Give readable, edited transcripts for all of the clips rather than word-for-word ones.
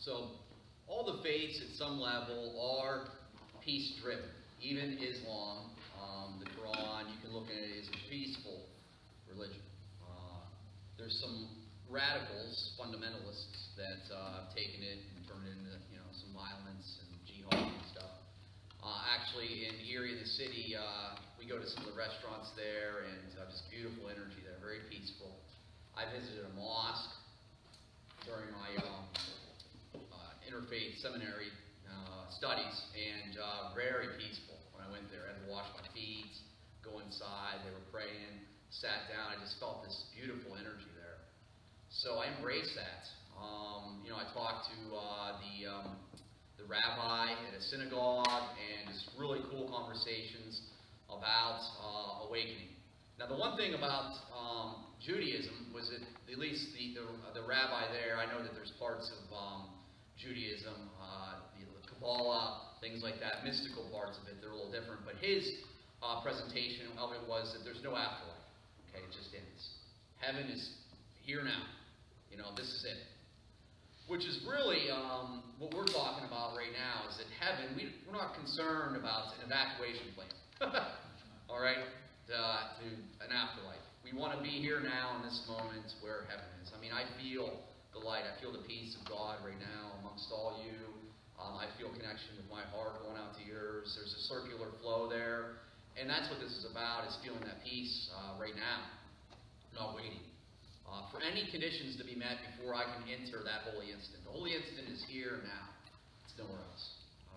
So all the faiths at some level are peace-driven. Even Islam, the Quran, you can look at it as a peaceful religion. There's some radicals, fundamentalists, that have taken it and turned it into some violence and jihad and stuff. Actually, in Erie, in the city, we go to some of the restaurants there, and just beautiful energy there, very peaceful. I visited a mosque during my interfaith seminary studies, and very peaceful when I went there. I had to wash my feet, go inside, they were praying, sat down, I just felt this beautiful energy there. So I embraced that. I talked to the rabbi at a synagogue, and just really cool conversations about awakening. Now, the one thing about Judaism was that, at least the rabbi there, I know that there's parts of Judaism, the Kabbalah, things like that, mystical parts of it, they're a little different, but his presentation of it was that there's no afterlife. Okay, it just ends. Heaven is here now. This is it. Which is really what we're talking about right now, is that heaven, we're not concerned about an evacuation plan. All right? To an afterlife. We want to be here now in this moment where heaven is. I mean, I feel the light. I feel the peace of God right now amongst all you. I feel connection with my heart going out to yours. There's a circular flow there. And that's what this is about, is feeling that peace right now. Not waiting for any conditions to be met before I can enter that holy instant. The holy instant is here now. It's nowhere else.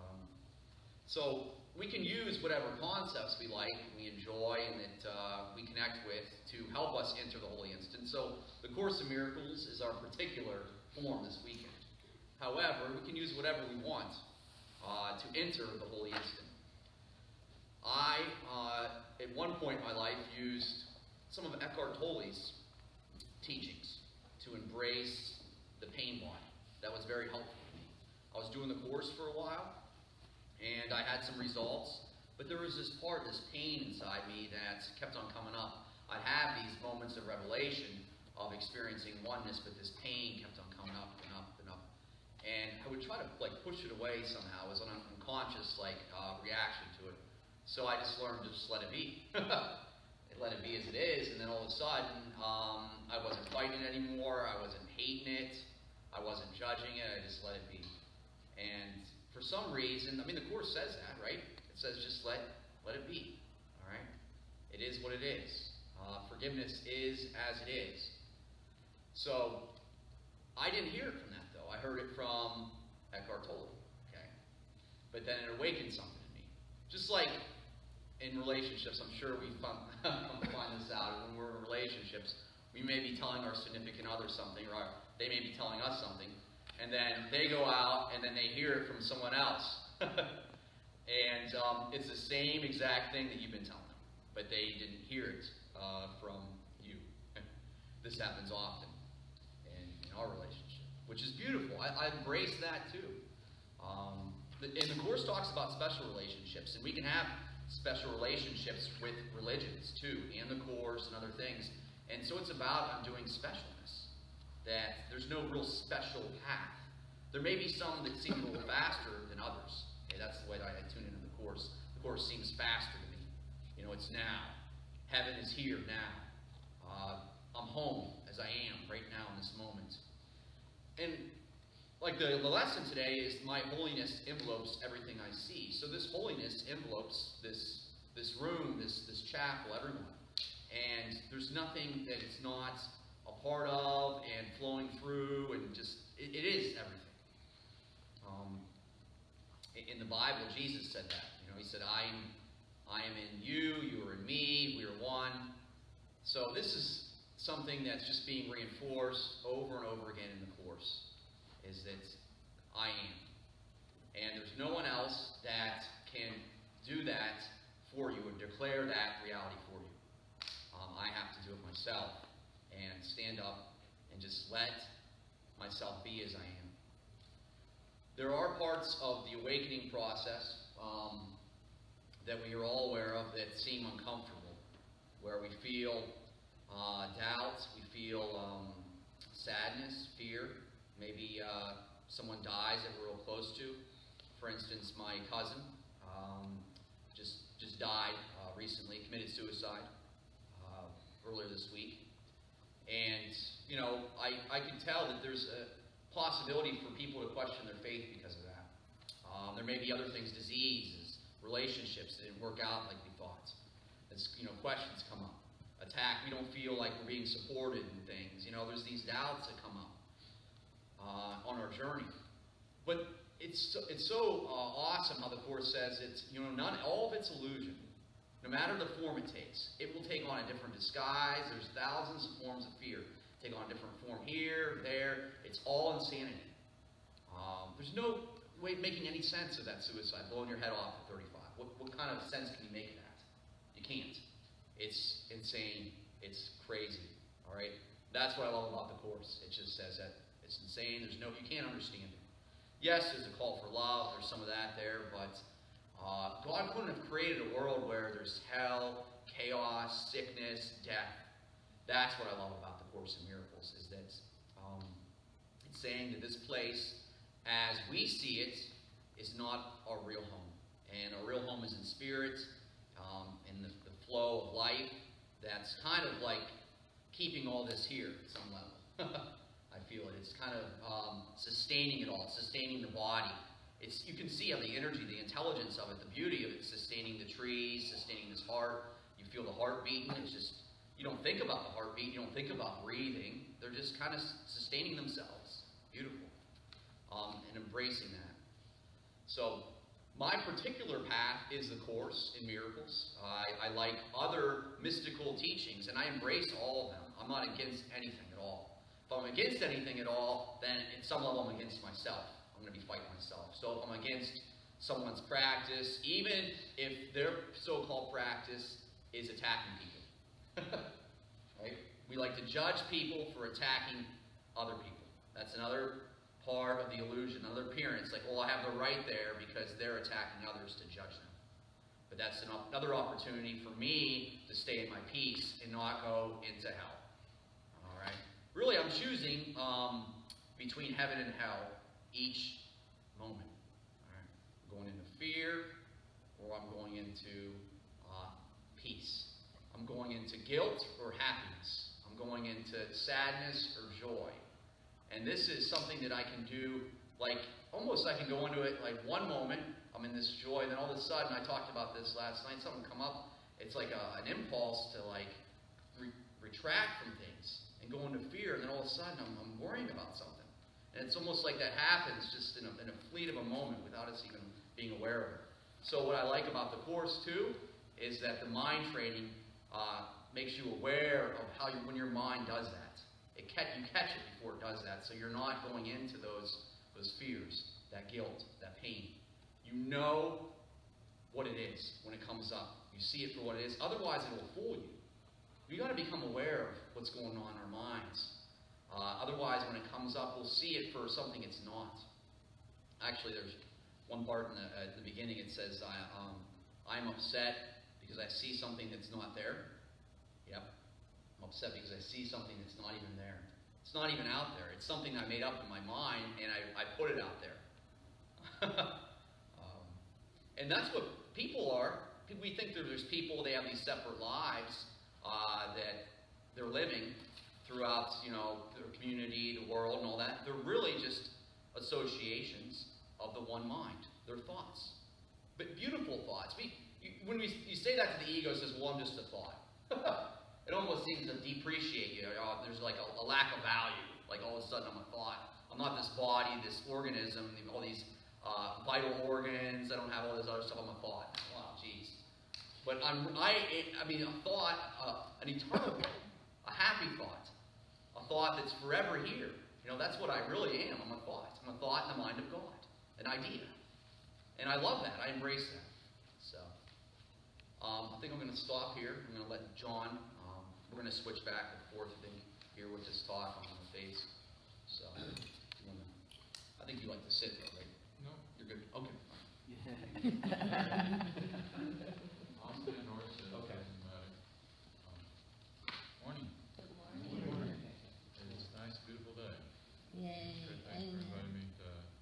So we can use whatever concepts we like, we enjoy, and that we connect with to help us enter the holy instant. So the Course in Miracles is our particular form this weekend. However, we can use whatever we want to enter the holy instant. I, at one point in my life, used some of Eckhart Tolle's teachings to embrace the pain body. That was very helpful to me. I was doing the Course for a while, and I had some results, but there was this part, this pain inside me that kept on coming up. I'd have these moments of revelation of experiencing oneness, but this pain kept on coming up and up and up. And I would try to push it away somehow as an unconscious reaction to it. So I just learned to just let it be. Let it be as it is, and then all of a sudden, I wasn't fighting it anymore, I wasn't hating it, I wasn't judging it, I just let it be. And for some reason, I mean, the Course says that, right? It says just let it be, all right? It is what it is. Forgiveness is as it is. So, I didn't hear it from that, though. I heard it from Eckhart Tolle, okay? But then it awakened something in me. Just like in relationships, I'm sure we come to find this out. When we're in relationships, we may be telling our significant other something, or they may be telling us something, and then they go out and then they hear it from someone else. And it's the same exact thing that you've been telling them, but they didn't hear it from you. This happens often in our relationship, which is beautiful. I embrace that too. And the Course talks about special relationships, and we can have special relationships with religions too, and the Course and other things. And so it's about undoing specialness, that there's no real special path. There may be some that seem a little faster than others. Okay, that's the way that I tune into the Course. The Course seems faster to me. It's now. Heaven is here now. I'm home as I am right now in this moment. And like the lesson today is my holiness envelopes everything I see. So this holiness envelopes this room, this chapel, everyone. And there's nothing that it's not a part of and flowing through, and just, it is everything. In the Bible, Jesus said that. He said, I am in you, you are in me, we are one. So this is something that's just being reinforced over and over again in the Course, is that I am. And there's no one else that can do that for you and declare that reality for you. I have to do it myself and stand up and just let myself be as I am. There are parts of the awakening process that we are all aware of that seem uncomfortable, where we feel doubts, we feel sadness, fear, maybe someone dies that we're real close to. For instance, my cousin just died recently, committed suicide earlier this week. And, you know, I can tell that there's a possibility for people to question their faith because of that. There may be other things, diseases, relationships that didn't work out like we thought. As, you know, questions come up. Attack, we don't feel like we're being supported in things. You know, there's these doubts that come up on our journey. But it's so awesome how the Course says it's, you know, all of it's illusion. No matter the form it takes, it will take on a different disguise. There's thousands of forms of fear. Take on a different form here, there. It's all insanity. There's no way of making any sense of that suicide, blowing your head off at 35. What kind of sense can you make of that? You can't. It's insane. It's crazy. All right? That's what I love about the Course. It just says that it's insane. You can't understand it. Yes, there's a call for love. There's some of that there, but God couldn't have created a world where there's hell, chaos, sickness, death. That's what I love about the Course in Miracles, is that it's saying that this place, as we see it, is not our real home. And our real home is in spirit, in the flow of life. That's kind of like keeping all this here at some level. I feel it. It's kind of sustaining it all, sustaining the body. You can see how the energy, the intelligence of it, the beauty of it, sustaining the trees, sustaining this heart. You feel the heart beating. It's just, you don't think about the heartbeat. You don't think about breathing. They're just kind of sustaining themselves. Beautiful. And embracing that. So, my particular path is the Course in Miracles. I like other mystical teachings, and I embrace all of them. I'm not against anything at all. If I'm against anything at all, then at some level I'm against myself. I'm going to be fighting myself. So if I'm against someone's practice, even if their so-called practice is attacking people. Right? We like to judge people for attacking other people. That's another part of the illusion, another appearance. Like, well, I have the right there because they're attacking others to judge them. But that's another opportunity for me to stay in my peace and not go into hell. All right? Really, I'm choosing between heaven and hell each moment. All right? I'm going into fear, or I'm going into peace. I'm going into guilt or happiness. I'm going into sadness or joy. And this is something that I can do, like, almost I can go into it, like, one moment, I'm in this joy, and then all of a sudden, I talked about this last night, something come up, it's like an impulse to, like, retract from things and go into fear, and then all of a sudden, I'm worrying about something. And it's almost like that happens just in a fleet of a moment without us even being aware of it. So what I like about the Course, too, is that the mind training makes you aware of how when your mind does that. You catch it before it does that, so you're not going into those fears, that guilt, that pain. You know what it is when it comes up. You see it for what it is. Otherwise, it will fool you. We've got to become aware of what's going on in our minds. Otherwise, when it comes up, we'll see it for something it's not. Actually, there's one part at the beginning. It says, I'm upset because I see something that's not there. Yep. I'm upset because I see something that's not even there. It's not even out there. It's something I made up in my mind, and I put it out there. And that's what people are. We think that there's people, they have these separate lives that they're living throughout, you know, their community, the world, and all that. They're really just associations of the one mind. They're thoughts. But beautiful thoughts. When you say that to the ego, it says, well, I'm just a thought. It almost seems to depreciate you. There's like a lack of value. Like all of a sudden I'm a thought. I'm not this body, this organism, all these vital organs. I don't have all this other stuff. I'm a thought. Wow, jeez. But I mean, a thought, an eternal thought, a happy thought, a thought that's forever here. You know, that's what I really am. I'm a thought. I'm a thought in the mind of God, an idea. And I love that. I embrace that. So, I think I'm going to stop here. I'm going to let John. We're going to switch back and forth, I think, here with this talk on the face. So, I think you like to sit, though, right? No. You're good? Okay. I'll stand or sit. Okay. Doesn't matter. Morning. Good morning. It's a nice, beautiful day. Yay. Thanks for inviting me to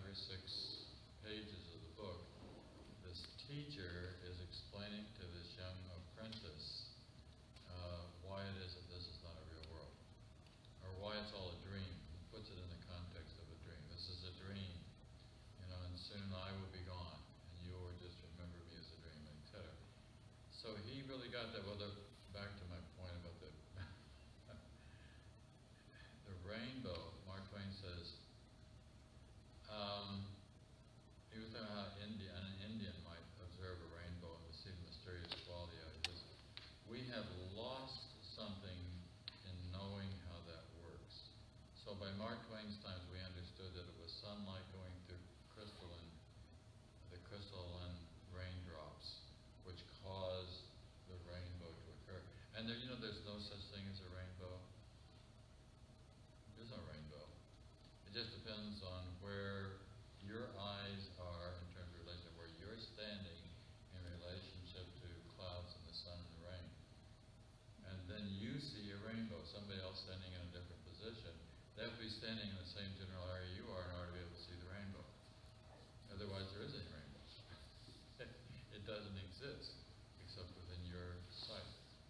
or 6 pages of the book, this teacher is explaining to this young apprentice why it is that this is not a real world, or why it's all a dream. He puts it in the context of a dream. This is a dream, and soon I will be gone, and you will just remember me as a dream, etc. So he really got that. Well, back to my point about the the rainbow. Mark Twain says, he was talking about how an Indian might observe a rainbow and see the mysterious quality of it. We have lost something in knowing how that works. So by Mark Twain's times, we understood that it was sunlight going through the crystalline raindrops, which caused the rainbow to occur. And there's no such thing as a rainbow. There's no rainbow. It just depends on where your eyes are in terms of relation, where you're standing in relationship to clouds and the sun and the rain. And then you see a rainbow. Somebody else standing in a different position, they have to be standing in the same general area you are in order to be able to see the rainbow. Otherwise, there isn't a rainbow. It doesn't exist except within your sight.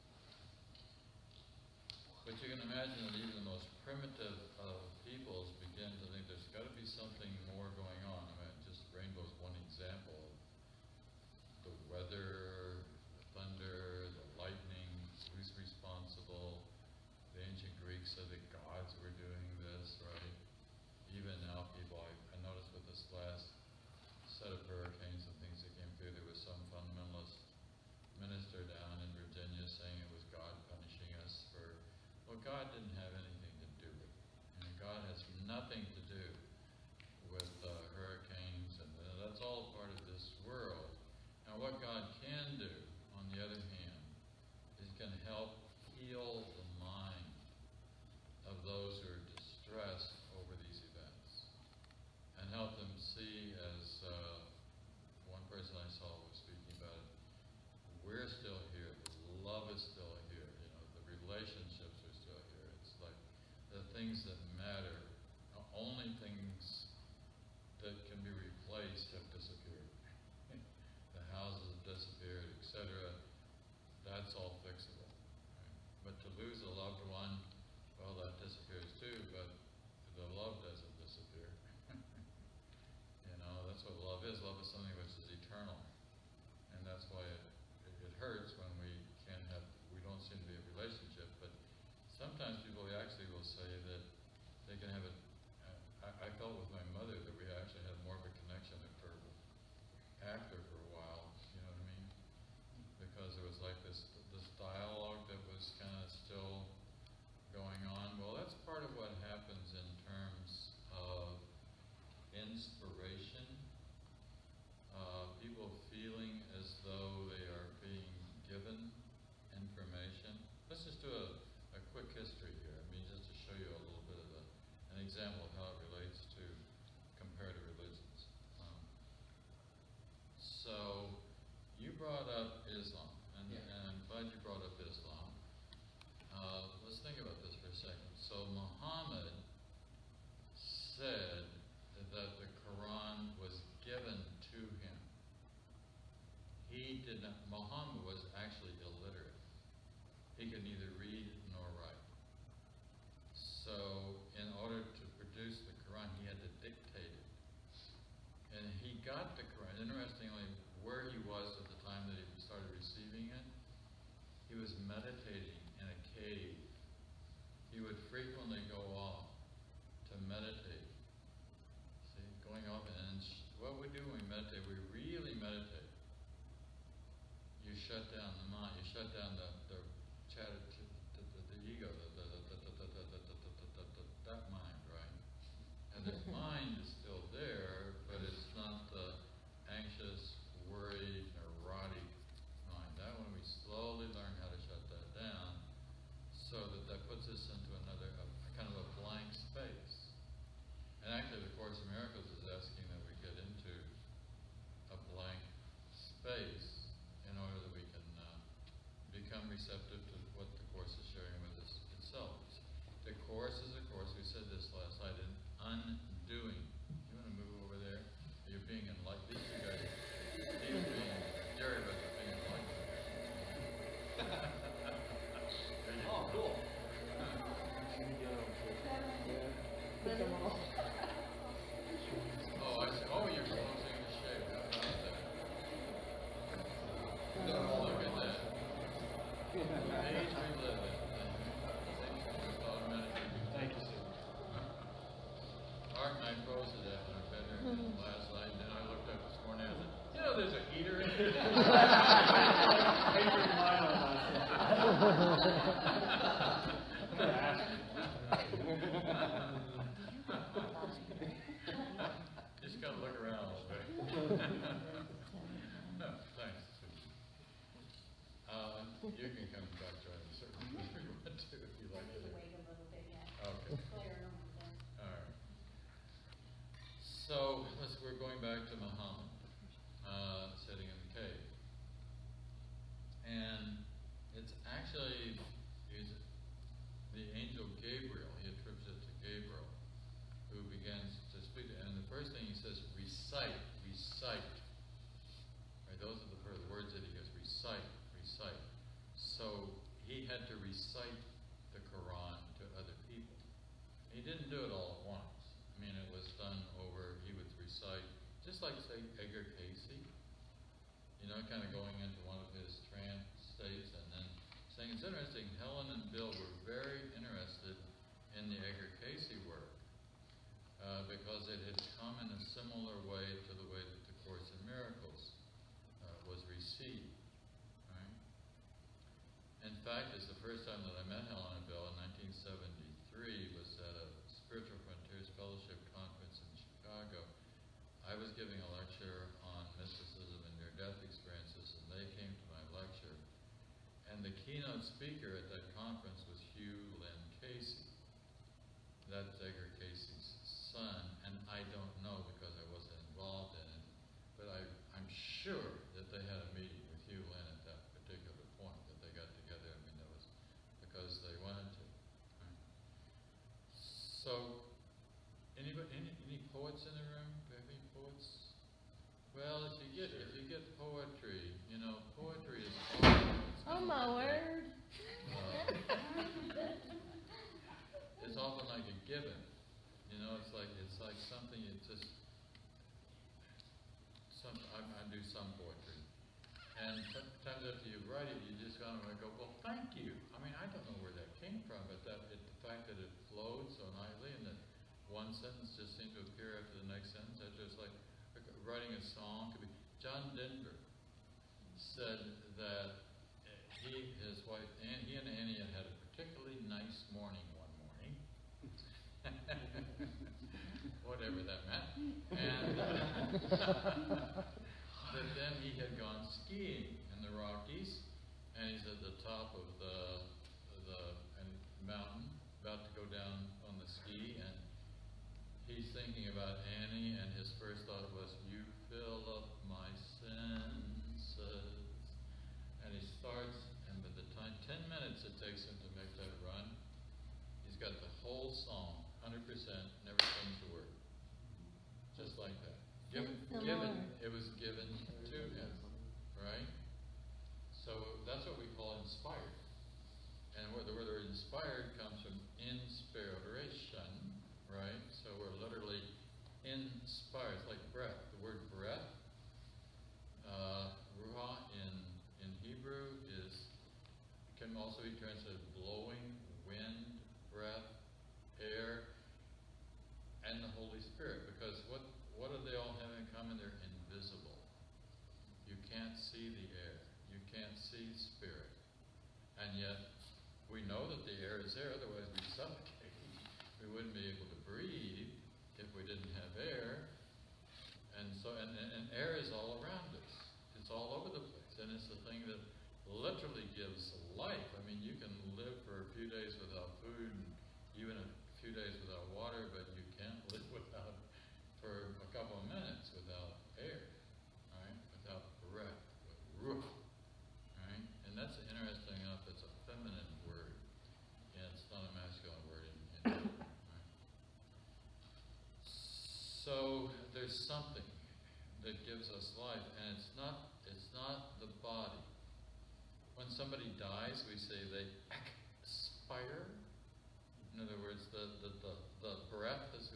But you can imagine that even the most primitive of peoples begin to think there's got to be something more going on. I mean, just rainbow is one example. The weather, the thunder, the lightning, who's responsible? The ancient Greeks said that gods were doing this, right? Even now, people, I noticed with this last set of hurricanes and things that came through, there was some fundamentalist minister down in Virginia saying it was God punishing us for, well, God didn't have anything to do with it. And God has nothing to do with hurricanes, and that's all part of this world. Now, what God can do, on the other hand, is He can help heal the mind of those who are distressed over these events, and help them see, as one person I saw was speaking about it, we're still here, the love is still here, the relationships are still here. It's like the things that matter, the only things that can be replaced have disappeared. The houses have disappeared, etc. That's all fixable. Right? But to lose a loved one, well, that disappears too, but the love doesn't disappear. That's what love is. Love is something which is eternal. And that's why it hurts when we don't seem to be a relationship. But sometimes people actually will say that they can have I felt with my mother that we actually had more of a connection after for a while, you know what I mean? Because there was like this dialogue that was kind of still going on. Well, that's part of what happens in terms of inspiration. People feeling as though they are being given information. Let's just do a quick history here. I mean, just to show you a little bit of an example of how it relates to comparative religions. So, you brought up Islam, and I'm glad you brought up Islam. Let's think about this for a second. So, Muhammad said that the Quran was given to him. Muhammad was actually illiterate. He could neither read nor write. So, in order to produce the Quran, he had to dictate it. And he got the Quran. Interestingly, where he was at the time that he started receiving it, he was meditating in a cave. He would frequently go off to meditate. See, going off, and what we do when we meditate, we really meditate. You shut down the mind, you shut down the chatter, the ego, that mind, right? And this mind is still there, but it's not the anxious, worried, neurotic mind. That one we slowly learn how to shut that down, so that puts us into another, kind of a blank space. And actually, the Course in Miracles is asking that we get into a blank space in order that we can become Oh, I see. Oh, you're closing the shape. How about that? Look at that. The age we live in. Things just automatically. Thank you, sir. Art and I froze to death in our bedroom last night, and then I looked up this morning and I said, you know, there's a heater in here. Paper mine on Just gotta look around a little bit. No, thanks. You can come back to it certainly whenever you want to, if you like it. Wait a little bit yet. Okay. Clear on there. All right. So we're going back to Muhammad, sitting in the cave, and it's actually the angel Gabriel. He attributes it to Gabriel, who begins to speak. And the first thing he says, recite, recite. Right? Those are the words that he goes, recite, recite. So he had to recite the Quran to other people. He didn't do it all at once. I mean, it was done over, he would recite, just like, say, Edgar Casey, you know, kind of going into one of his trance states and then saying, it's interesting, Helen and Bill were very interested in the Edgar Casey work because it had come in a similar way to the way that the Course in Miracles was received. Right? In fact, it's the first time that I met Helen and Bill in 1973 was at a Spiritual Frontiers Fellowship Conference in Chicago. I was giving a lecture on mysticism and near-death experiences, and they came to my lecture. And the keynote speaker at that conference was Hugh Lynn Casey. That's Edgar Casey's son, and I don't know because I wasn't involved in it, but I'm sure that they had a meeting with Hugh Lynn at that particular point, that they got together. I mean, that was because they wanted to. Right? So, any poets in the room? Do you have any poets? Well, if you get poetry, you know, poetry is. Oh my word! It's often like a given. You know, it's like something you just. I do some poetry, and sometimes after you write it, you just kind of go, well, thank you. I mean, I don't know where that came from, but the fact that it flowed so nicely, and that one sentence just seemed to appear after the next sentence. That's just like writing a song. Could be. John Denver said that his wife, he and Annie had a particularly nice morning one morning. Whatever that meant. And but then he had gone skiing in the Rockies, and he's at the top of the mountain, about to go down on the ski, and he's thinking about Annie, and his first thought was, you fill up my senses. And he starts, and by the time, 10 minutes it takes him to make that run, he's got the whole song, 100%, never sings a word. Just like that. It was given to him, right? So that's what we call inspired. And where the word inspired comes from inspiration, right? So we're literally inspired. It's like breath. The word breath, ruah in Hebrew can also be translated blowing, wind, breath, air, and the Holy Spirit. Because what do they all have in common? They're invisible. You can't see the air. You can't see spirit. And yet, we know that the air is there, otherwise we'd suffocate. We wouldn't be able to breathe if we didn't have air. And so, and air is all around us. It's all over the place. And it's the thing that literally gives life. I mean, you can live for a few days without food, and even a few days without water, but you can't live without, for a couple of minutes without air, right? Without breath, with ruach, right? And that's interesting enough, it's a feminine word. Yeah, it's not a masculine word in Hebrew, right? So there's something that gives us life, and it's not the body. When somebody dies, we say they expire. In other words, the breath is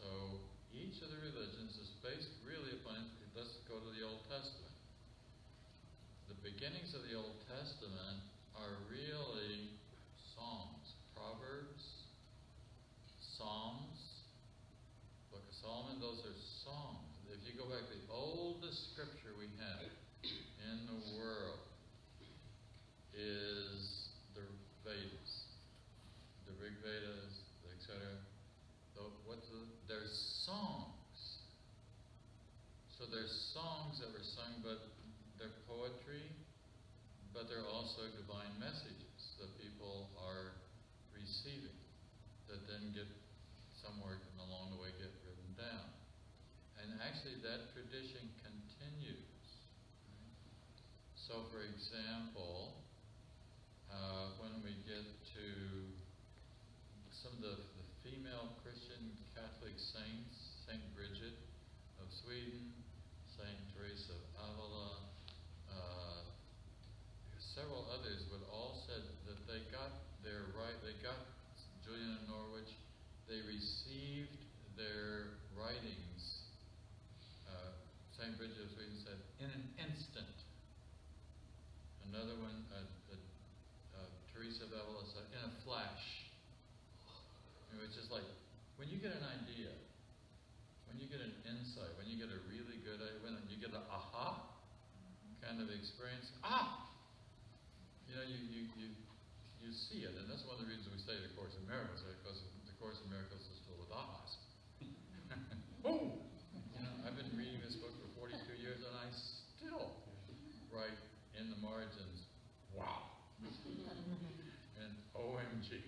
So each of the religions is based really upon, let's go to the Old Testament. The beginnings of the Old Testament are really Psalms, Proverbs, Psalms, Book of Solomon, those are songs. If you go back, the oldest scripture we have in the world is the Vedas, the Rig Vedas, etc. There's songs. So there's songs that were sung, but they're poetry, but they're also divine messages that people are receiving, that then get somewhere along the way get written down. And actually that tradition continues. So for example, when we get to some of the female Christian Catholic saints, Saint Bridget of Sweden, Saint Teresa of Avila, several others, but all said that they got their right, they got Julian of Norwich, they received their writings, Saint Bridget of Sweden said, in an instant. Another one, Teresa of Avila said, in a flash. It was just like, when you get an idea, when you get an insight, when you get a really good idea, when you get an aha kind of experience, you know, you see it, and that's one of the reasons we study the Course in Miracles, because the Course in Miracles is filled with ahas. Oh! You know, I've been reading this book for 42 years, and I still write in the margins, wow, and OMG.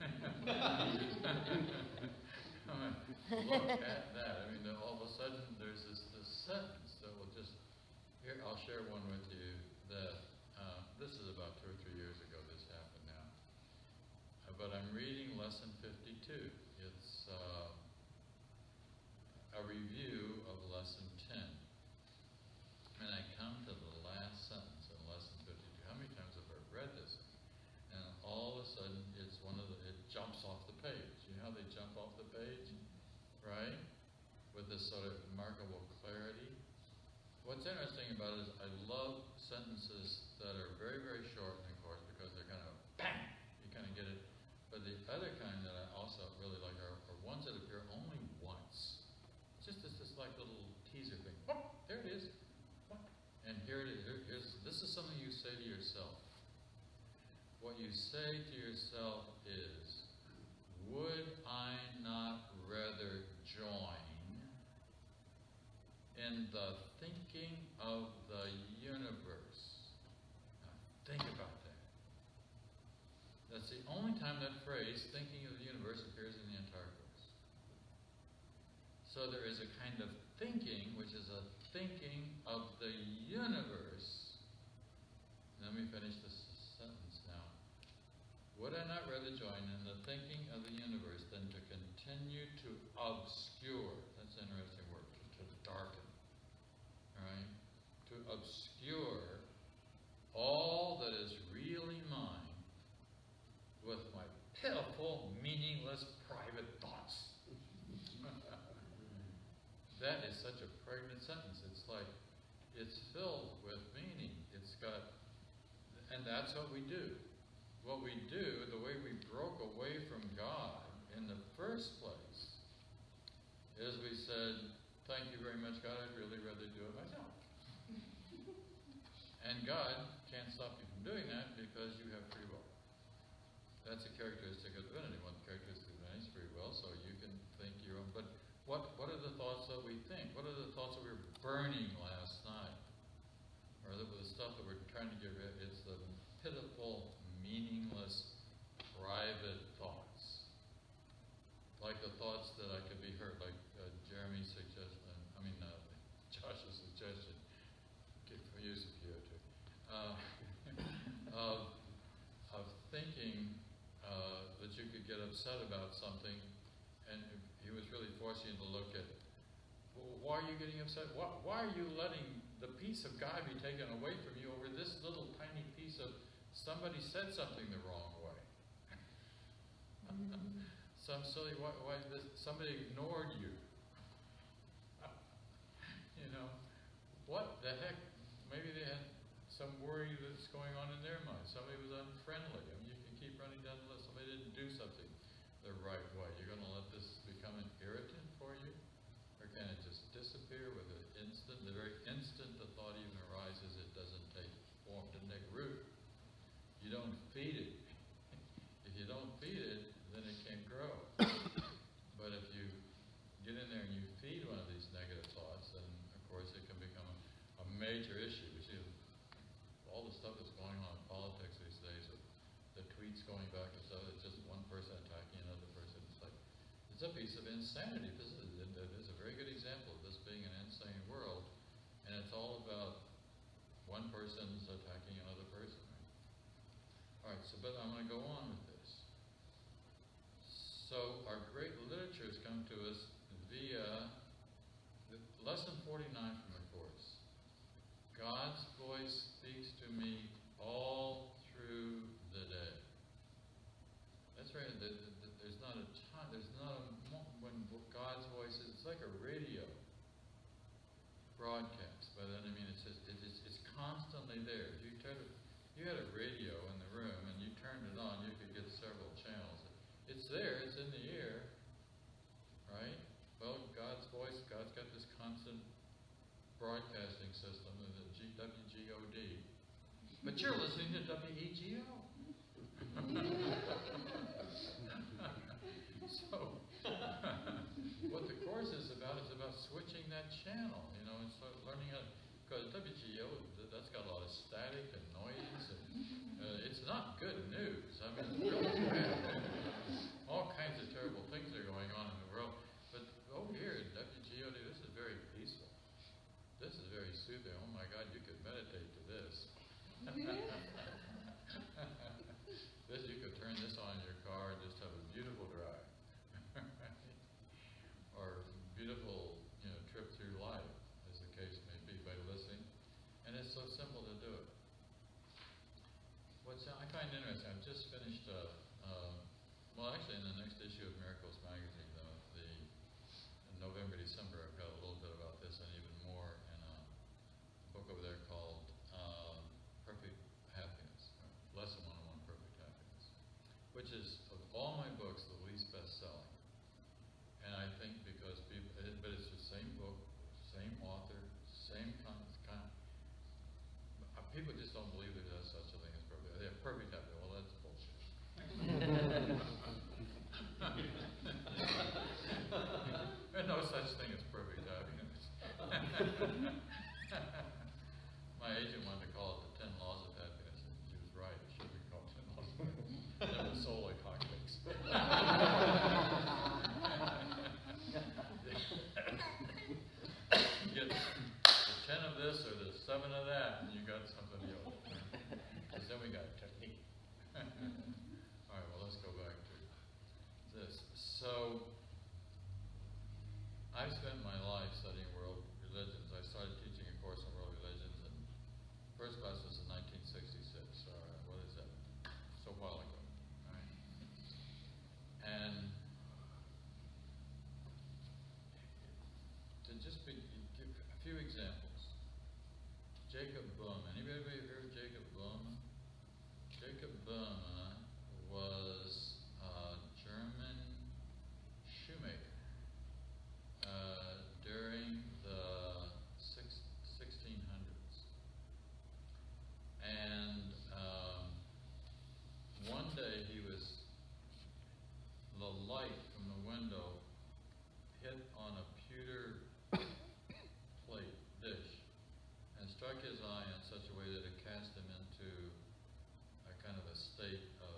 Look at that. I mean, all of a sudden there's this sentence that will just, here, I'll share one with you that, this is about 2 or 3 years ago this happened now. But I'm reading lesson 52. It's a review of lesson 10. And I come to the last sentence in lesson 52. How many times have I read this? And all of a sudden, it's it jumps off the page. You know how they jump off the page? Right? With this sort of remarkable clarity. What's interesting about it is I love sentences that are very, very short in the Course because they're kind of bang! You kind of get it. But the other kind that I also really like are ones that appear only once. It's just this like little teaser thing. Oh, there it is. And here it is. This is something you say to yourself. What you say to yourself is, would I not rather join in the thinking of the universe? Now, think about that. That's the only time that phrase, thinking of the universe, appears in the entire Course. So there is a kind of thinking, which is a thinking of the universe. Let me finish this sentence now. Would I not rather join in the thinking of the universe than to continue to obscure, that's an interesting word, to darken, right? To obscure all that is really mine with my pitiful, meaningless, private thoughts. That is such a pregnant sentence. It's like, it's filled with meaning. It's got, and that's what we do. What we do, the way we broke away from God in the first place, is we said, thank you very much, God, I'd really rather do it myself. And God can't stop you from doing that because you have free will. That's a characteristic of divinity. One characteristic of divinity is free will, so you can think your own. But what are the thoughts that we think? What are the thoughts that we were burning last night? Or the stuff that we're trying to get rid of? It's the pitiful, meaningless, private thoughts. Like the thoughts that I could be hurt, like Jeremy's suggestion, Josh's suggestion, for use of you too, of thinking that you could get upset about something, and he was really forcing you to look at, well, why are you getting upset? Why are you letting the peace of God be taken away from you over this little tiny piece of somebody said something the wrong way? Some silly, somebody ignored you. what the heck? Maybe they had some worry that's going on in their mind. Somebody was unfriendly. I mean, you can keep running down the list. Somebody didn't do something the right way. You're going to let this become an irritant for you? Or can it just disappear with an instant? The very instant the thought even arises, it doesn't take form, doesn't take root. You don't feed it. If you don't feed it, then it can't grow. But if you get in there and you feed one of these negative thoughts, then of course it can become a major issue. You see, all the stuff that's going on in politics these days, with the tweets going back and stuff, it's just one person attacking another person. It's like, it's a piece of insanity. This is a very good example of this being an insane world, and it's all about one person's attacking another person. All right, so but I'm going to go on with this. So our great literature has come to us via lesson 49 from the Course. God's voice speaks to me all through the day. That's right. There's not a time. There's not a moment when God's voice is. It's like a radio broadcast. But then I mean, it's constantly there. If you had a radio in the room and you turned it on, you could get several channels. It's there. It's in the air, right? Well, God's voice. God's got this constant broadcasting system, the WGOD. But you're listening to WEGO. So, what the Course is about switching that channel, you know, and so learning how, because WGO, that's got a lot of static and noise, and it's not good news. I mean, it's really bad news. All kinds of terrible things are going on in the world. But over here at WGOD, this is very peaceful. This is very soothing. Oh my God, you could meditate to this. You could turn this on in your car and just have a beautiful drive. Or beautiful, trip through life, as the case may be, by listening. And it's so simple to do it. What I find interesting, I've just finished, well actually in the next issue of Miracles Magazine, in November, December, I've got a little bit about this and even more in a book over there called Perfect Happiness, Lesson 101, Perfect Happiness, which is, of all my books, the least best-selling. And I think because people, but it's the same book, same author, same people just don't believe there's such a thing as perfect. They have perfect happiness. Well, that's bullshit. There's no such thing as perfect happiness. My agent wanted to call it the 10 Laws of Happiness, and she was right. It should be called 10 Laws of Happiness. That was solely cockpits. Get the 10 of this or the 7 of that, and you got something else. Because then we got technique. All right, well, let's go back to this. So, I've spent my life studying world religions. I started teaching a course on world religions, and first class was in 1966. What is that? So a while ago, right? And to just give a few examples. Jacob Boehme. Anybody heard of Jacob Boehme? Jacob Boehme was a German shoemaker during the 1600s. And one day the light from the window hit on a pewter plate, dish, and struck his eye in such a way that it cast him into a kind of a state of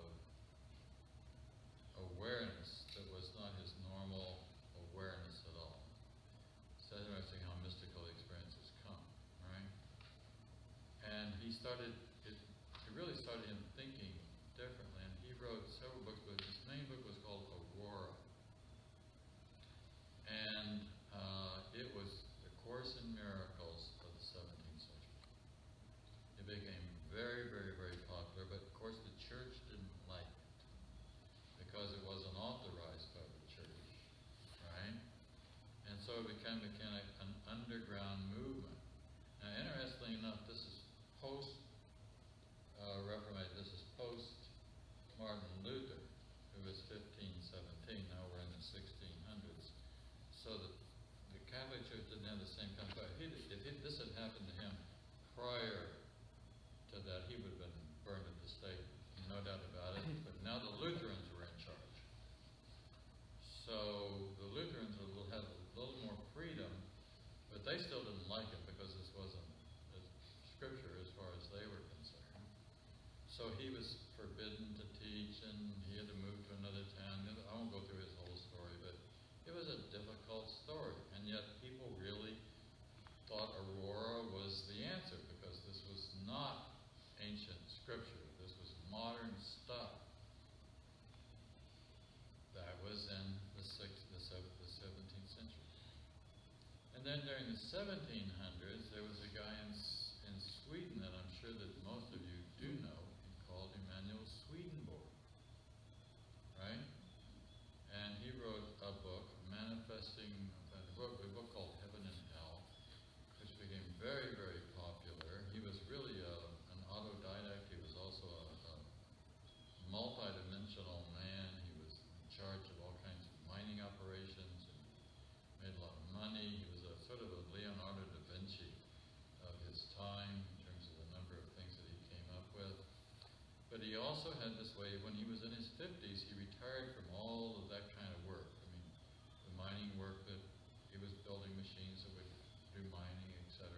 awareness that was not his normal awareness at all. It's interesting how mystical experiences come, right? And it really started him thinking differently, and he wrote several books, but his main book was called Aurora. And it was the Course in Miracles of the 17th century. It became very, very, very popular, but of course the church didn't like it because it wasn't authorized by the church, right? And so it became an underground movement. post Reformation. This is post Martin Luther, who was 1517. Now we're in the 1600s. So the Catholic Church didn't have the same kind of. If this had happened to him prior to that, he would have been burned at the stake, no doubt about it. But now the Lutherans were in charge. So the Lutherans had a little more freedom, but they still didn't like it because this wasn't scripture as far as they were concerned. So he was forbidden to teach, and he had to move to another town. I won't go through his whole story, but it was a difficult story. And yet people really thought Aurora was the answer because this was not ancient scripture. This was modern stuff that was in the 17th century. And then during the 1700s, there was a guy in Sweden that I'm sure that most of you do know, called Emanuel Swedenborg, right? And he wrote a book manifesting, a book called Heaven and Hell, which became very, very popular. He was really an autodidact. He was also a multi-dimensional man. He was in charge of all kinds of mining operations and made a lot of money. He was a sort of a Leonardo da Vinci of his time in terms of the number of things that he came up with. But he also had this way, when he was in his 50s, he retired from all of that kind of work. I mean, the mining work that he was building machines that would do mining, etc.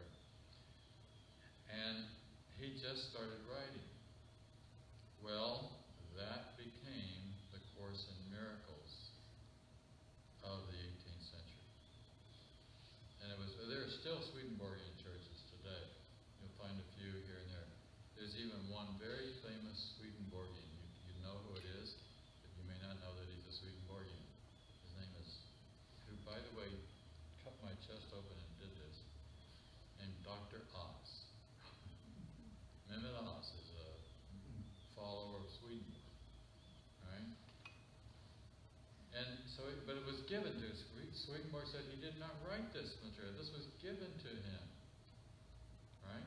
And he just started writing. Well, that became the Course in Miracles of the 18th century. And there are still Swedenborgian churches today. You'll find a few here and there. There's even one very famous Swedenborgian. You know who it is, but you may not know that he's a Swedenborgian. His name is, who by the way, cut my chest open and did this, named Dr. Oz. Mehmet Oz is a follower of Swedenborg, right? And so, but it was given to Swedenborg said he did not write this material. This was given to him, right?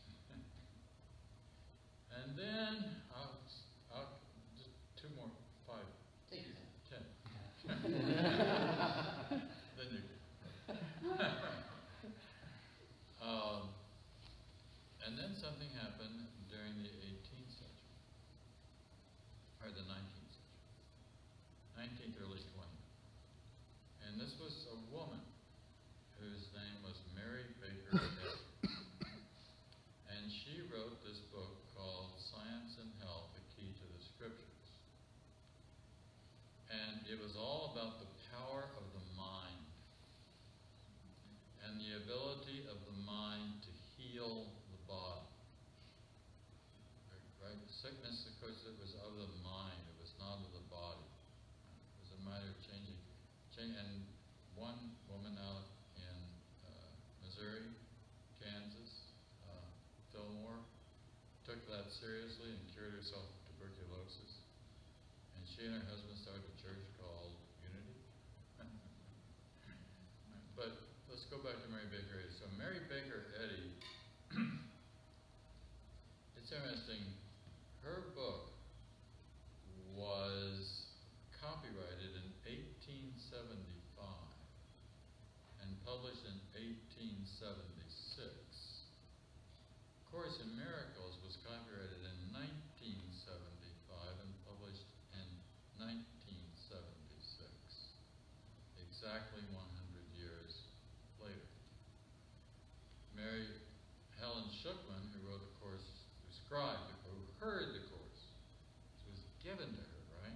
And then, just two more, 5, Take your time. 10. Then you can. And then something happened during the 18th century, or the 19th century, 19th, early 20th. And this was a woman whose name was Mary Baker Eddy. And she wrote this book called Science and Health, The Key to the Scriptures. And it was all about the power of the mind and the ability of the mind to heal the body. Right? Sickness, of course, it was of the mind. It was not of the body. It was a matter of changing. And one woman out in Missouri, Kansas, Fillmore, took that seriously and cured herself of tuberculosis. And she and her husband started a church called Unity. But let's go back to Mary Baker Eddy. So Mary Baker Eddy, it's interesting, her book was copyrighted in 1875 and published in 1876. Course in Miracles was copyrighted in 1975 and published in 1976, exactly 100 years later. Mary Helen Schuckman, who wrote the Course, who scribed the Course, who heard the Course, it was given to her, right?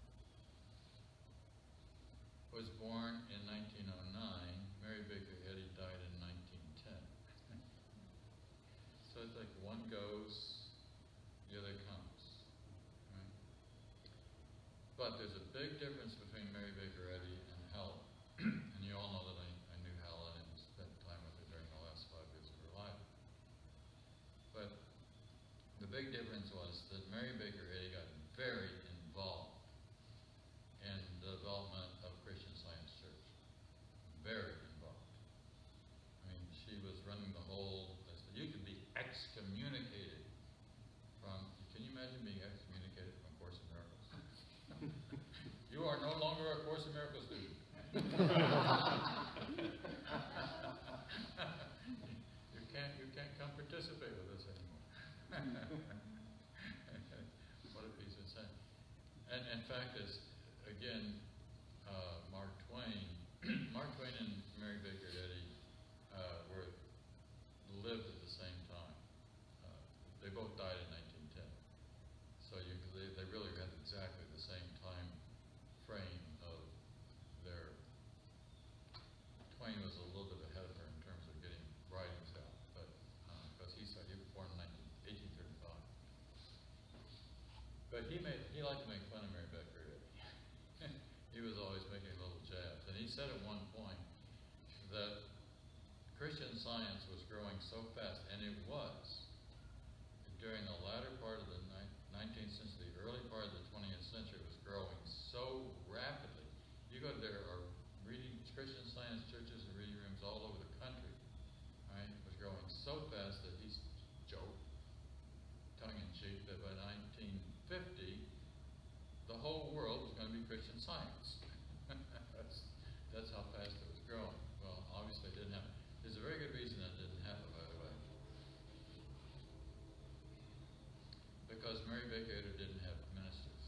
Was born in 1909. Mary Baker Eddy died in 1910. So it's like one goes, the other comes, right? But there's a big difference between Mary Baker Eddy and Helen. And you all know that I knew Helen and spent time with her during the last 5 years of her life. But the big difference was that Mary Baker Eddy got very involved in the development of Christian Science Church. Very involved. I mean, she was running the whole, you could be excommunicated You can't come participate with us anymore. What a piece of sense. And in fact, as again, Mark Twain, Mark Twain and Mary Baker Eddy lived at the same time. They both died in 1910. So they really had exactly the same time frame of their. Twain was a little bit ahead of her in terms of getting writings out, but because he was born in 1835. But he liked to make fun of Mary Baker Eddy. He was always making little jabs, and he said at one point that Christian Science was growing so fast, and it was, during the latter part of the 19th century, the early part of the 20th century, was growing so rapidly. You go to there are reading Christian Science churches and reading rooms all over the country. Right? It was growing so fast that he joked, tongue-in-cheek, that by 1950, the whole world was going to be Christian Science. That's how fast it was growing. Well, obviously it didn't happen. There's a very good reason that didn't happen, by the way. Because Mary Baker Eddy didn't have ministers.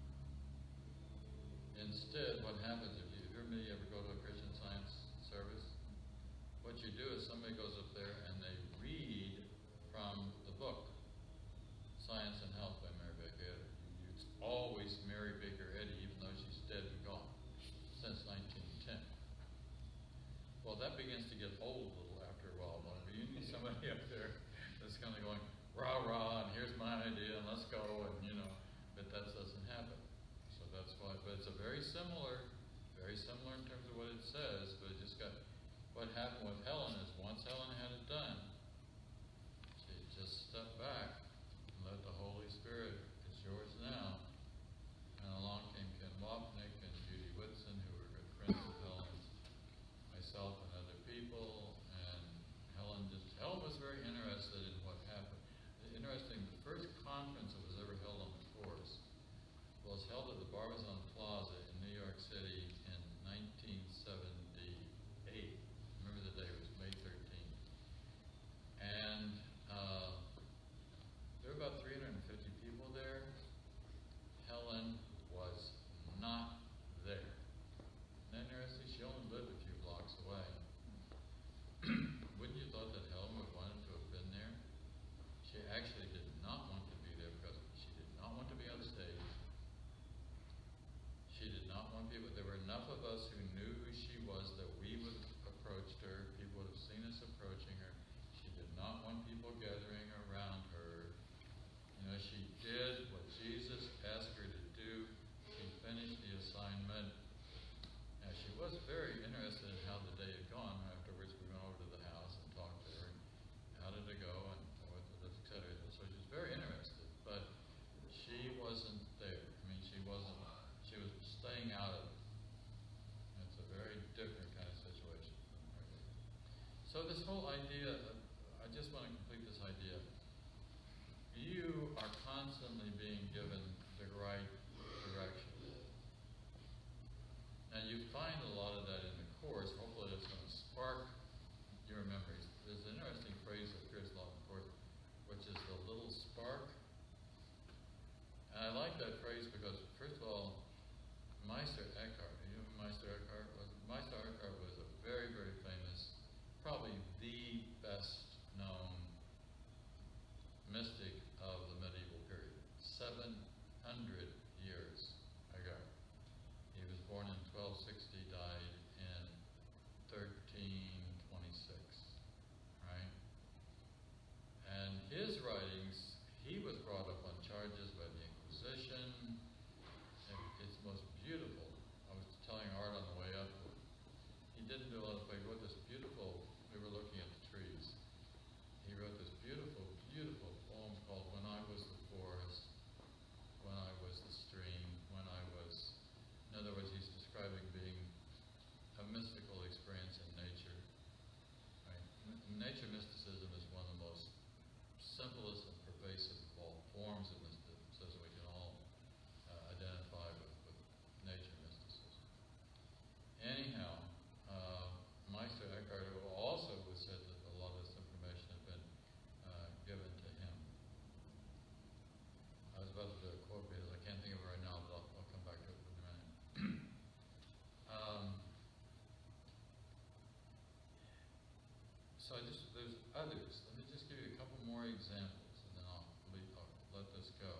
Instead, what happens if you hear me ever go to a Christian Science service? What you do is somebody goes up there and they read from the book, Science and Health by Mary Baker Eddy. It's always Mary Baker Eddy, even though she's dead and gone, since 1910. Well, that begins to get old a little after a while. But you need somebody up there that's kind of going, rah, rah, and here's my idea, and let's go, and but that doesn't happen. So that's why, but it's a very similar in terms of what it says, but it just got, what happened with Helen is once Helen had it done, she just stepped back and let the Holy Spirit, it's yours now. And along came Ken Wapnick and Judy Whitson, who were good friends of Helen's, myself and other people, and Helen was very interested in what happened. Interesting, the first conference that was ever held on the course was held at the Barbizon Plaza in New York City in 1978. Remember the day, it was May 13th. And there were about 350 people there. Helen was not there. Isn't that interesting? She only lived a few blocks away. Wouldn't you thought that Helen would wanted to have been there? She actually did not want to be there because she did not want to be on stage. She did not want people. There were enough of us who knew who she was that we would have approached her. People would have seen us approaching her. She did not want people gathering around her. She did what Jesus asked her to do. She finished the assignment. Now, she was very interested in how the day had gone. Afterwards, we went over to the house and talked to her. How did it go? And et cetera. So she was very interested, but she wasn't there. I mean, she was staying out of it. It's a very different kind of situation. So this whole idea, I just want to complete this idea. You are constantly being given the right direction. And you find a lot of that in the course. Hopefully that's going to spark your memories. There's an interesting phrase that appears a lot in the course, which is the little spark. And I like that phrase because, first of all, Meister Eckhart, you know who Meister Eckhart was? Meister Eckhart was a very, very famous, probably the best known mystic of the medieval period, 700 years ago. He was born in 1260, died in 1326, right? And his writings, he was brought up on charges by the Inquisition. It's most beautiful. I was telling Art on the way up, he didn't do a lot of things. He wrote this beautiful, we were looking at the trees. He wrote this beautiful, beautiful poem called When I Was the Forest, When I Was the Stream, When I Was, in other words, he's describing being a mystical experience in nature. Right? Nature mysticism is one of the most simplest and pervasive of all forms of mysticism we can all identify with nature mysticism. Anyhow, So there's others. Let me just give you a couple more examples, and then I'll let this go.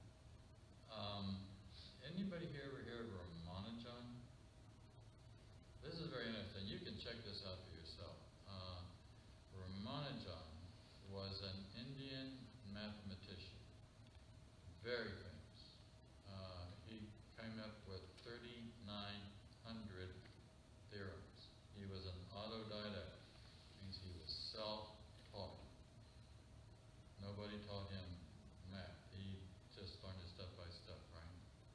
Anybody here ever hear of Ramanujan? This is very interesting. You can check this out for yourself. Ramanujan was an Indian mathematician, very famous. He came up with 3,900 theorems. He was an autodidact, means he was self-taught. Nobody taught him math. He just learned it step by step, right?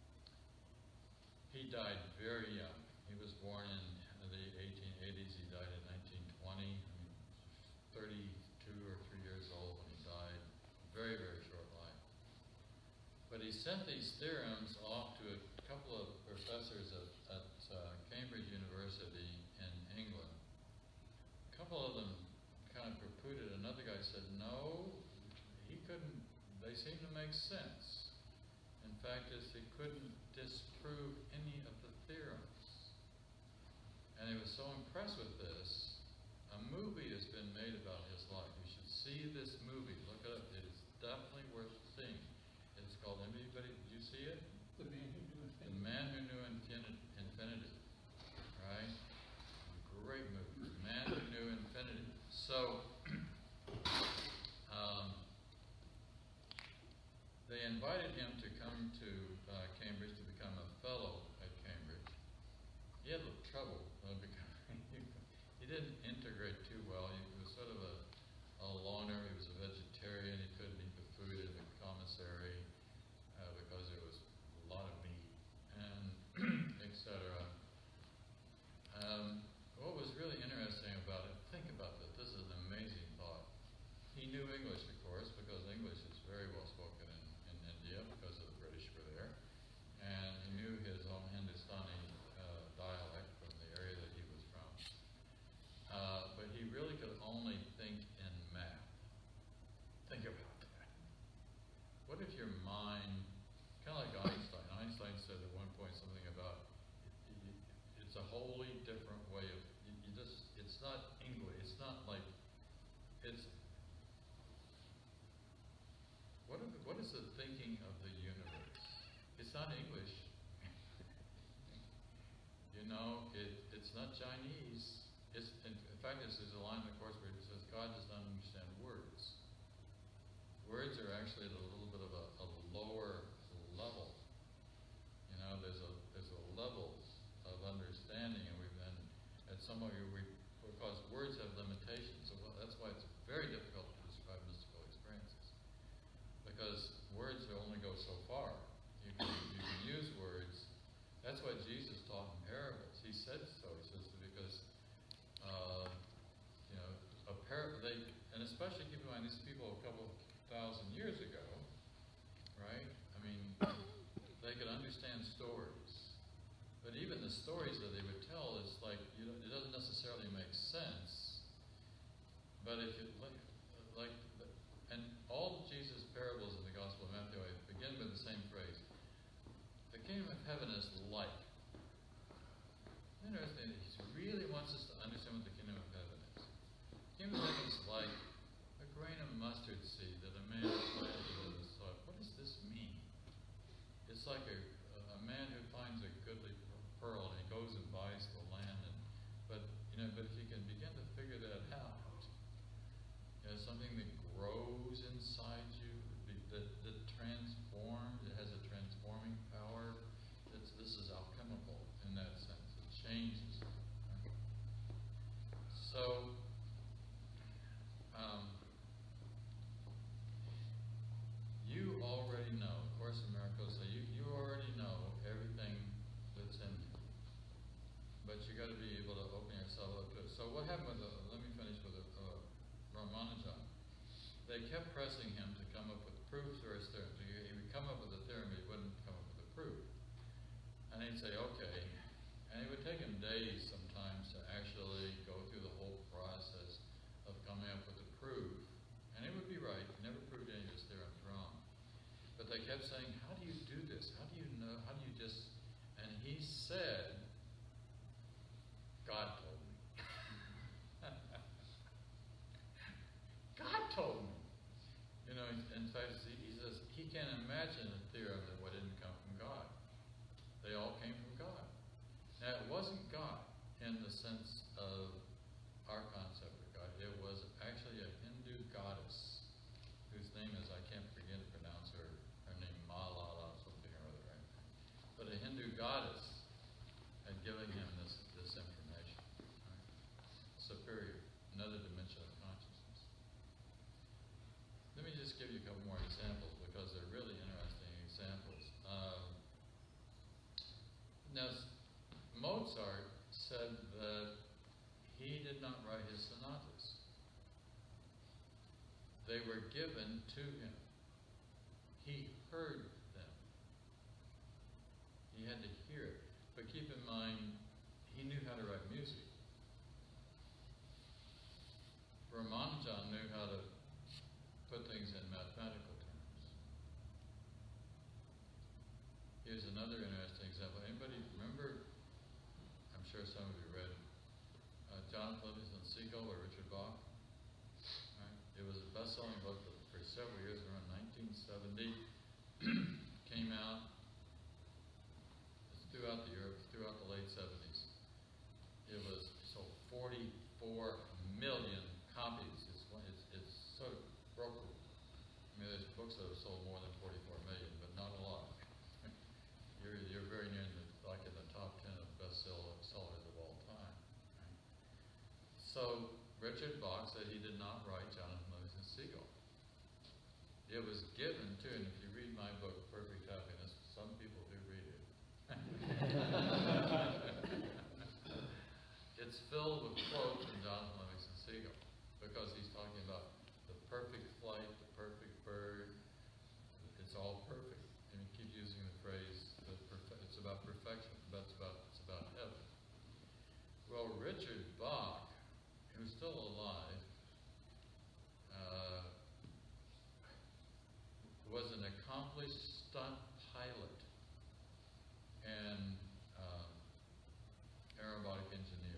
He died very young. He was born in the 1880s. He died in 1920. I mean, 32 or 3 years old when he died. Very, very short life. But he sent these theorems off to a couple of professors at Cambridge University in England. A couple of them kind of poo-pooed it. Another guy said, no, he couldn't, they seem to make sense. In fact, he couldn't disprove any of the theorems. And he was so impressed with this, a movie has been made about his life. You should see this movie. Look it up. It is definitely worth seeing. It's called, anybody, did you see it? The Man Who Knew Infinity. The Man Who Knew Infinity. Right? Great movie. The Man Who Knew Infinity. So, they invited him to come to Cambridge to become a fellow at Cambridge. He had a little trouble because he didn't integrate too well. He was sort of a loner. He was a vegetarian. He couldn't eat the food in the commissary because there was a lot of meat, and etc. What was really interesting about it, think about this. This is an amazing thought. He knew English, of course, because English is very well spoken in India because the British were there. And he knew his own Hindustani dialect from the area that he was from. But he really could only think in math. Think about that. What if your mind, kind of like Einstein said at one point something about it's a wholly different way of, it's not English, it's not like, it's, what is the thinking of the universe? It's not English. You know, it's not Chinese. It's, in fact, there's a line in the Course where it says, God does not understand words. Words are actually at a little bit of a lower level. You know, there's a levels of understanding, and we've been, at some of you, because words have limitations, so that's why it's very difficult to describe mystical experiences. Because words only go so far. You can use words. That's why Jesus taught in parables. He said so. He says because, you know, and especially keep in mind these people a couple thousand years ago, right? I mean, they could understand stories, but even the stories that they would tell is like it doesn't necessarily make sense. But if you and all of Jesus' parables in the Gospel of Matthew begin with the same phrase. The kingdom of heaven is like. Interesting that he really wants us to understand what the kingdom of heaven is. The kingdom of heaven is like a grain of mustard seed that a man planted in his soil. What does this mean? It's like a man who finds a goodly pearl and he goes and buys the land. But if you can begin to figure that out, something that grows inside you, that transforms, it has a transforming power. This is alchemical in that sense. It changes. Right? So, you already know, of course, in Miracles, so you already know everything that's in you. But you got to be able to open yourself up to it. So what happened with let me finish with Ramanujan. They kept pressing him to come up with proofs for his theorem. He would come up with a theorem, but he wouldn't come up with a proof. And he'd say, okay. And it would take him days sometimes to actually go through the whole process of coming up with a proof. And he would be right. He never proved any of his theorems wrong. But they kept saying, how do you do this? How do you know? How do you just... And he said, God told me. can't imagine a theorem that didn't come from God. They all came from God. Now, it wasn't God in the sense of our concept of God. It was actually a Hindu goddess whose name is, I can't begin to pronounce her name, Malala something or other, right? But a Hindu goddess had given him this information, right? Superior, another dimension of consciousness. Let me just give you a couple more examples because they're really interesting examples. Now, Mozart said that he did not write his sonatas. They were given to him. He heard them. He had to hear it. But keep in mind, he knew how to write music. Ramanujan knew how to put things in mathematical terms. Here's another interesting example. Anybody remember? I'm sure some of you read Jonathan Livingston Seagull by Richard Bach. Right? It was a best-selling book for several years, around 1970. Came out throughout the late 70s. It was sold 44 million copies. It's sort of broke. I mean, there's books that have sold more than 44 million, but not a lot. You're very near in the top 10 of sellers of all time. Right? So Richard Bach said he did not write Jonathan Livingston Seagull. It was given to, and if you read my book, Perfect Happiness, some people do read it. It's filled with quotes from Jonathan Livingston Seagull because he's talking about the perfect flight, the perfect bird. It's all perfect, and he keeps using the phrase that it's about perfection. It's about heaven. Well, Richard Bach, who's still alive, was an accomplished stunt pilot and aerobatic engineer.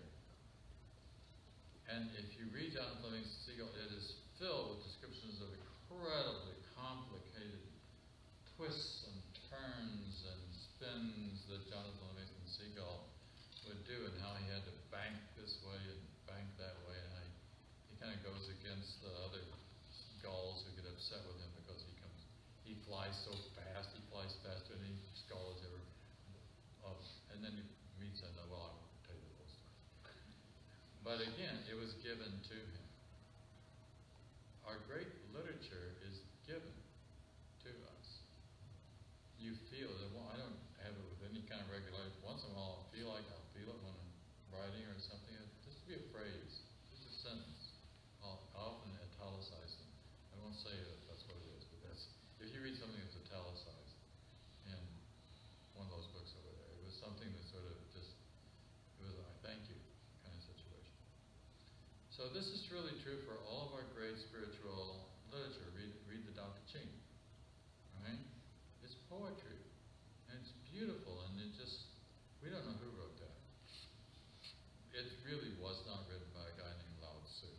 And if you read Jonathan Livingston Seagull, it is filled with descriptions of incredibly complicated twists and turns and spins that Jonathan Livingston Seagull would do, and how he had to bank this way and bank that way, and how he kind of goes against the other gulls who get upset with him because he flies so fast, he flies faster than any gull has ever. And then he meets another. Well, I won't tell you the whole story. But again, it was given to him. Our great literature is given to us. You feel that. Well, I don't have it with any kind of regularity. Once in a while, I'll feel it when I'm writing or something. Just be a phrase, just a sentence. I'll often italicize them. I won't say that that's what it is, but that's. If you read something that's italicized in one of those books over there, it was something that sort of just, it was a thank you kind of situation. So this is really true for all of our great spiritual literature. Read the Tao Te Ching. Right? It's poetry. And it's beautiful, and it just, we don't know who wrote that. It really was not written by a guy named Lao Tzu.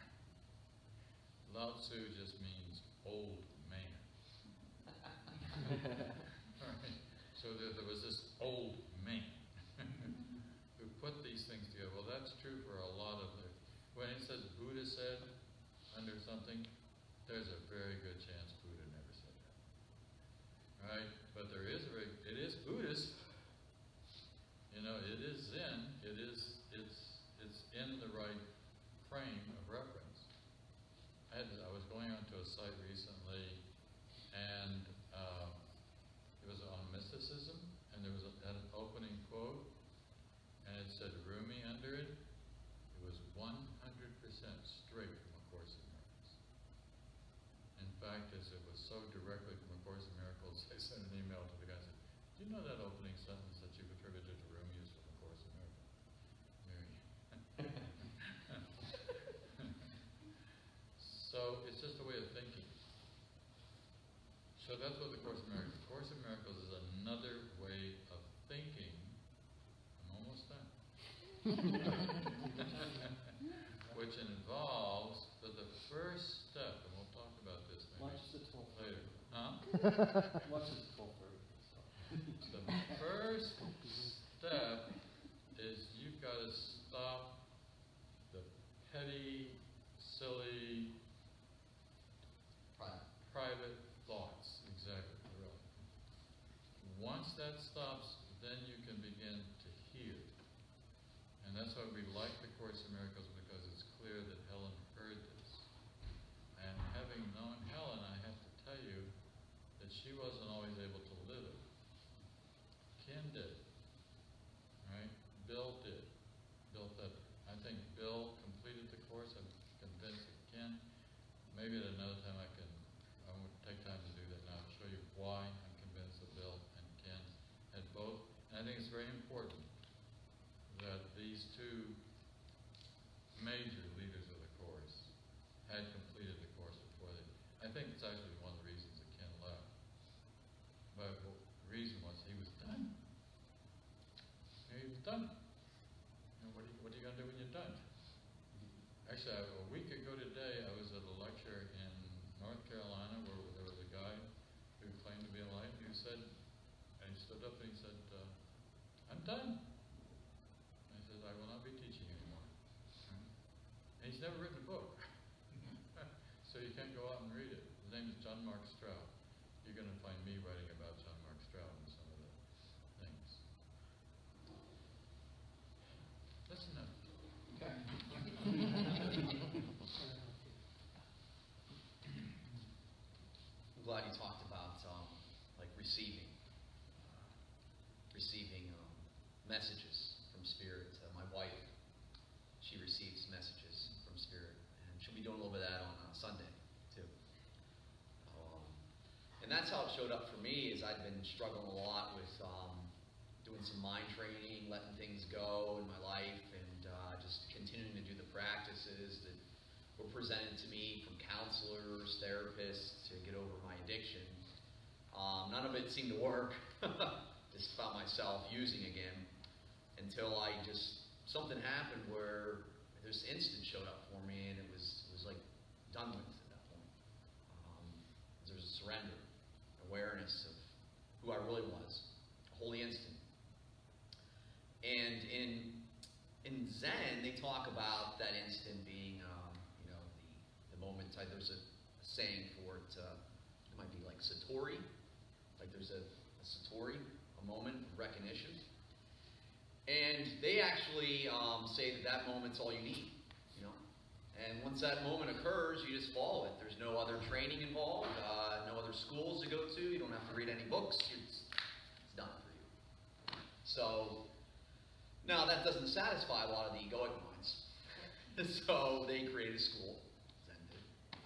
Lao Tzu just means old man. Right. So there was this old man who put these things together. Well, that's true for a lot of it. When it says Buddha said under something, there's a very good chance Buddha never said that. Right? But it is Buddhist. You know, it is Zen. It's in the right frame of reference. I was going onto a site recently, and it was on mysticism, and there was had an opening quote, and it said Rumi under it. It was 100% straight from A Course in Miracles. In fact, as it was so directly from A Course in Miracles, I sent an email to the guy and said, "Do you know that opening sentence that you've attributed to Rumi is from A Course in Miracles?" So it's just a way of thinking. So that's what the Course in Miracles. The Course in Miracles is another way of thinking. I'm almost done. Which involves that the first step, and we'll talk about this maybe later. Huh? What's his full The first step is you've got to stop the petty, silly, private thoughts. Exactly, really. Once that stops, then you can begin to hear. And that's why we like the Course in Miracles, because it's clear that Helen heard this. And having known Helen, I have to tell you that she wasn't always able to live it. Ken did, right? Bill did. Bill did. I think Bill completed the course. I'm convinced that Ken. Maybe at another time I won't take time to do that now. I'll show you why I'm convinced that Bill and Ken had both. And I think it's very important that these two major leaders of the course had completed the course before they. I think it's actually one of the reasons that Ken left. But the reason was he was done. He was done. And what are you going to do when you're done? Actually, a week ago today, I was at a lecture in North Carolina where there was a guy who claimed to be enlightened who said, and he stood up and he said, I'm done. And I said, I will not be teaching anymore. And he's never written a book. So you can't go out and read it. His name is John Mark Stroud. You're going to find me writing about John Mark Stroud and some of the things. Listen up. Okay. I'm glad you talked about like receiving messages from Spirit. My wife, she receives messages from Spirit, and she'll be doing a little bit of that on Sunday too. And that's how it showed up for me. Is I'd been struggling a lot with doing some mind training, letting things go in my life, and just continuing to do the practices that were presented to me from counselors, therapists to get over my addiction. None of it seemed to work. Just found myself using again until something happened where this instant showed up for me, and it was like done with at that point. There's a surrender, awareness of who I really was, a holy instant. And in Zen, they talk about that instant being, the moment. There's a saying for it. It might be like satori. Like there's a satori, a moment of recognition. And they actually say that moment's all you need. And once that moment occurs, you just follow it. There's no other training involved, no other schools to go to. You don't have to read any books. It's done for you. So now that doesn't satisfy a lot of the egoic minds. So they created a school. Zen did.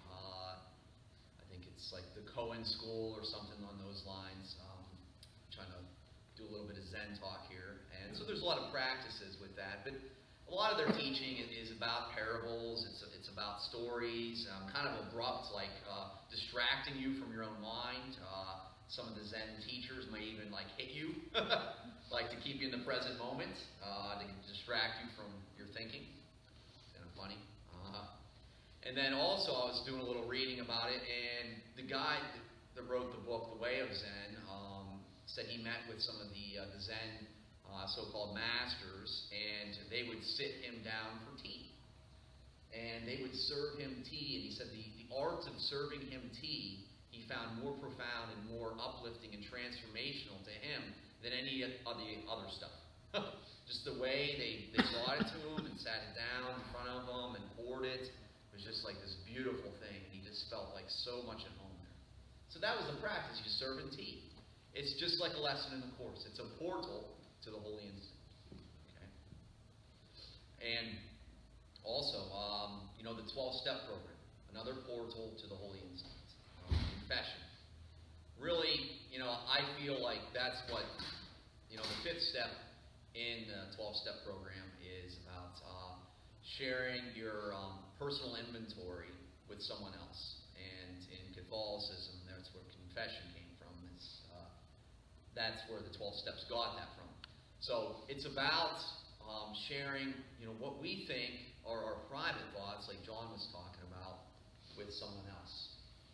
I think it's like the Cohen School or something on those lines. Trying to do a little bit of Zen talk here. And so there's a lot of practices with that. But a lot of their teaching is about parables. It's about stories, kind of abrupt, like distracting you from your own mind. Some of the Zen teachers may even like hit you, like to keep you in the present moment, to distract you from your thinking. Kind of funny. And then also I was doing a little reading about it, and the guy that wrote the book, The Way of Zen, said he met with some of the Zen so-called masters, and they would sit him down for tea. And they would serve him tea, and he said the art of serving him tea he found more profound and more uplifting and transformational to him than any of the other stuff. Just the way they brought it to him and sat it down in front of him and poured it. It was just like this beautiful thing, and he just felt like so much at home there. So that was the practice, you serve in tea. It's just like a lesson in the Course. It's a portal to the holy instant. Okay? And also, the 12-step program, another portal to the holy instant. Confession. Really, I feel like that's what, the 5th step in the 12-step program is about sharing your personal inventory with someone else. And in Catholicism, that's where confession came from. That's where the 12 steps got that from. So it's about sharing, what we think are our private thoughts, like John was talking about, with someone else. And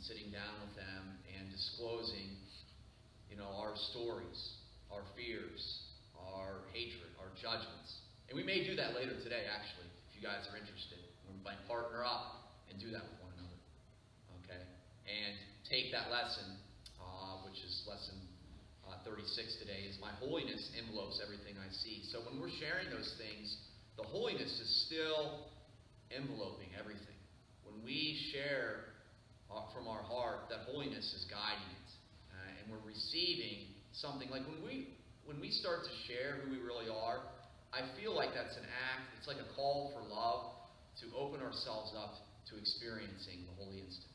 sitting down with them and disclosing, our stories, our fears, our hatred, our judgments. And we may do that later today, actually, if you guys are interested. We might partner up and do that with one another, okay? And take that lesson, which is lesson 36 today, is my holiness envelopes everything I see. So when we're sharing those things, the holiness is still enveloping everything. When we share from our heart, that holiness is guiding it. And we're receiving something. Like when we start to share who we really are, I feel like that's an act. It's like a call for love to open ourselves up to experiencing the holy instant.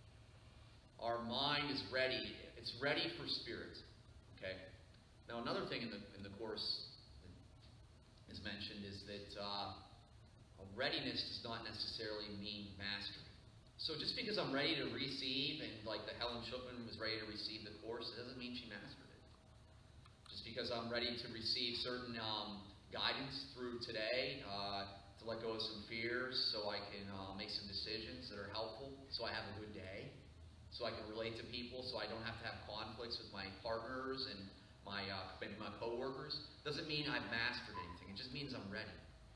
Our mind is ready. It's ready for spirit. Okay? Now another thing in the course that is mentioned is that readiness does not necessarily mean mastery. So just because I'm ready to receive, and like the Helen Schuckman was ready to receive the course, it doesn't mean she mastered it. Just because I'm ready to receive certain guidance through today, to let go of some fears so I can make some decisions that are helpful, so I have a good day, so I can relate to people, so I don't have to have conflicts with my partners and maybe my co-workers, doesn't mean I've mastered anything. It just means I'm ready.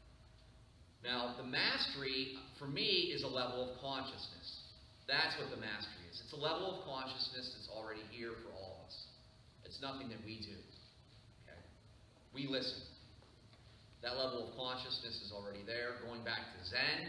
Now, the mastery, for me, is a level of consciousness. That's what the mastery is. It's a level of consciousness that's already here for all of us. It's nothing that we do. Okay? We listen. That level of consciousness is already there. Going back to Zen,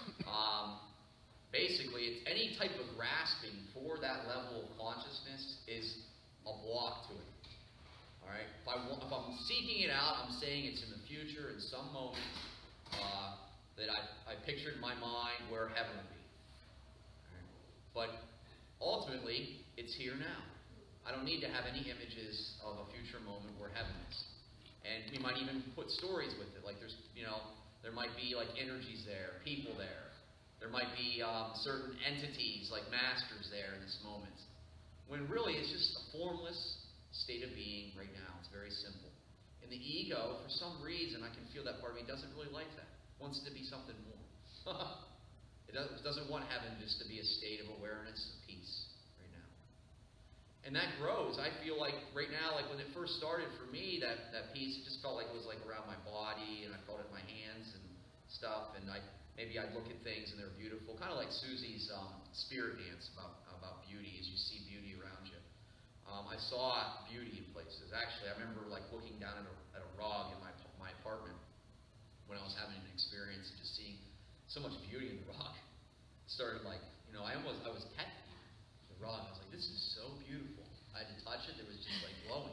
basically, it's any type of grasping for that level of consciousness is a block to it. All right? If I'm seeking it out, I'm saying it's in the future, in some moment, that I pictured in my mind where heaven would be. Right? But ultimately, it's here now. I don't need to have any images of a future moment where heaven is. And we might even put stories with it. Like there might be like energies there, people there. There might be certain entities like masters there in this moment. When really it's just a formless state of being right now. It's very simple. And the ego, for some reason, I can feel that part of me doesn't really like that. Wants it to be something more. It doesn't want heaven just to be a state of awareness and peace right now. And that grows. I feel like right now, like when it first started for me, that peace, it just felt like it was like around my body, and I felt it in my hands and stuff, and maybe I'd look at things and they're beautiful. Kind of like Susie's spirit dance about beauty, as you see beauty around you. I saw beauty in places. Actually, I remember like looking down at a rug in my apartment when I was having an experience and just seeing so much beauty in the rug. It started like, I was pet the rug. I was like, this is so beautiful. I had to touch it. It was just like glowing.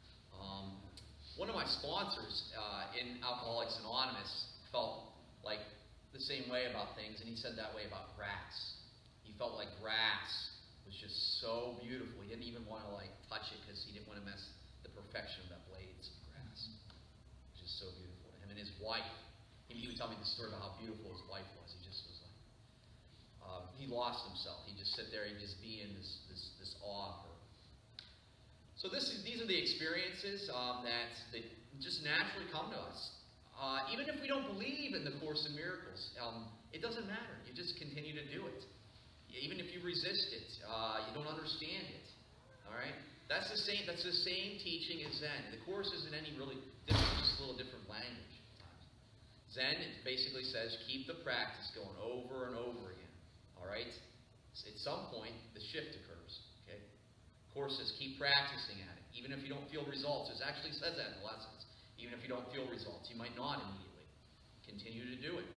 One of my sponsors in Alcoholics Anonymous felt like the same way about things, and he said that way about grass. He felt like grass was just so beautiful. He didn't even want to like touch it because he didn't want to mess the perfection of that blades of grass. Which is so beautiful. Him and his wife, he would tell me the story about how beautiful his wife was. He just was like, he lost himself. He'd just sit there and just be in this awe of her. So these are the experiences that just naturally come to us. Even if we don't believe in the Course in Miracles, it doesn't matter. You just continue to do it. Even if you resist it, you don't understand it. All right? That's the same teaching as Zen. The Course isn't any really different, just a little different language. Zen basically says keep the practice going over and over again. All right? At some point, the shift occurs. Okay? Course says keep practicing at it, even if you don't feel results. It actually says that in the lessons. Even if you don't feel results, you might not immediately. Continue to do it.